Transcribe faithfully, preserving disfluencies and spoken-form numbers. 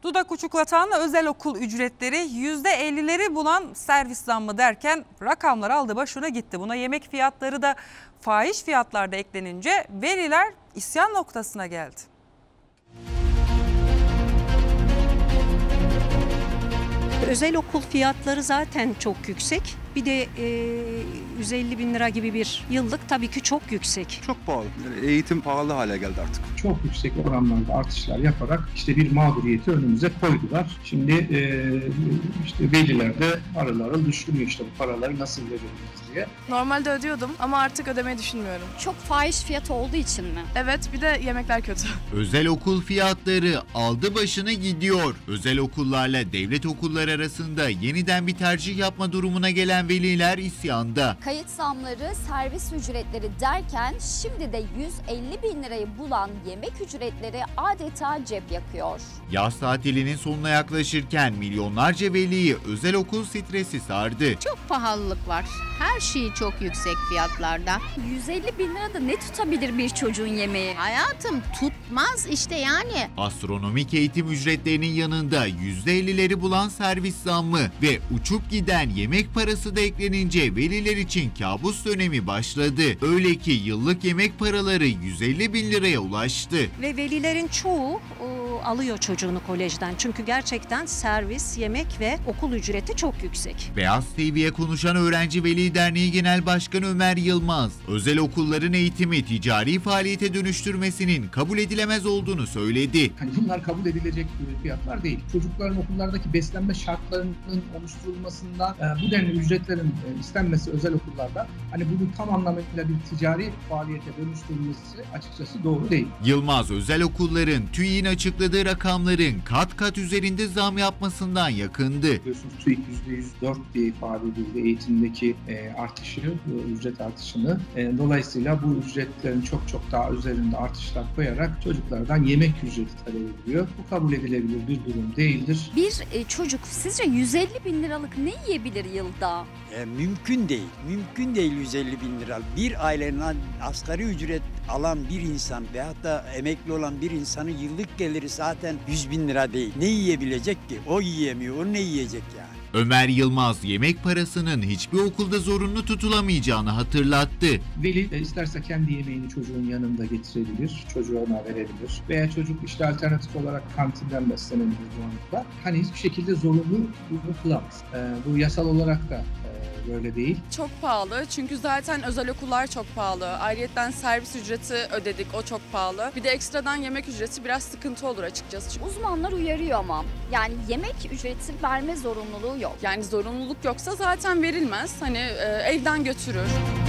Dudak uçuklatan özel okul ücretleri yüzde ellileri bulan servis zammı derken rakamlar aldı başına gitti. Buna yemek fiyatları da fahiş fiyatlarda eklenince veliler isyan noktasına geldi. Özel okul fiyatları zaten çok yüksek. Bir de e, yüz elli bin lira gibi bir yıllık tabii ki çok yüksek. Çok pahalı. Yani eğitim pahalı hale geldi artık. Çok yüksek oranlarda artışlar yaparak işte bir mağduriyeti önümüze koydular. Şimdi e, işte veliler de arıl arıl düşünüyor işte bu paraları nasıl veririz diye. Normalde ödüyordum ama artık ödemeyi düşünmüyorum. Çok fahiş fiyat olduğu için mi? Evet, bir de yemekler kötü. Özel okul fiyatları aldı başını gidiyor. Özel okullarla devlet okulları arasında yeniden bir tercih yapma durumuna gelen veliler isyanda. Kayıt zamları, servis ücretleri derken şimdi de yüz elli bin lirayı bulan yemek ücretleri adeta cep yakıyor. Yaz tatilinin sonuna yaklaşırken milyonlarca veliyi özel okul stresi sardı. Çok pahalılık var. Her şey çok yüksek fiyatlarda. yüz elli bin lirada ne tutabilir bir çocuğun yemeği? Hayatım tutmaz işte yani. Astronomik eğitim ücretlerinin yanında yüzde ellileri bulan servis zammı ve uçup giden yemek parası da eklenince veliler için kabus dönemi başladı. Öyle ki yıllık yemek paraları yüz elli bin liraya ulaştı. Ve velilerin çoğu o, alıyor çocuğunu kolejden. Çünkü gerçekten servis, yemek ve okul ücreti çok yüksek. Beyaz T V'ye konuşan Öğrenci Veli Derneği Genel Başkanı Ömer Yılmaz, özel okulların eğitimi ticari faaliyete dönüştürmesinin kabul edilemez olduğunu söyledi. Hani bunlar kabul edilecek fiyatlar değil. Çocukların okullardaki beslenme şartlarının oluşturulmasında e, bu denli ücretlerin e, istenmesi özel okullarda hani bunu tam anlamıyla bir ticari faaliyete dönüştürülmesi açıkçası doğru değil. Yılmaz, özel okulların TÜİK'in açıkladığı rakamların kat kat üzerinde zam yapmasından yakındı. Biliyorsunuz TÜİK yüzde yüz dört diye ifade edildi eğitimdeki e, artışı, e, ücret artışını. E, dolayısıyla bu ücretlerin çok çok daha üzerinde artışlar koyarak çocuklardan yemek ücreti talep ediliyor. Bu kabul edilebilir bir durum değildir. Bir e, çocuk sizce yüz elli bin liralık ne yiyebilir yılda? E, mümkün değil. Mümkün değil yüz elli bin lira. Bir ailenin asgari ücret alan bir insan veyahut da emekli olan bir insanın yıllık geliri zaten yüz bin lira değil. Ne yiyebilecek ki? O yiyemiyor. O ne yiyecek yani? Ömer Yılmaz, yemek parasının hiçbir okulda zorunlu tutulamayacağını hatırlattı. Veli de isterse kendi yemeğini çocuğun yanında getirebilir, çocuğuna verebilir veya çocuk işte alternatif olarak kantinden beslenebilir bu anda. Hani hiçbir şekilde zorunlu kılamaz. Ee, bu yasal olarak da e, böyle değil. Çok pahalı çünkü zaten özel okullar çok pahalı. Ayrıyeten servis ücreti ödedik, o çok pahalı. Bir de ekstradan yemek ücreti biraz sıkıntı olur açıkçası. Uzmanlar uyarıyor ama yani yemek ücreti verme zorunluluğu yok. Yani zorunluluk yoksa zaten verilmez. Hani e, evden götürür.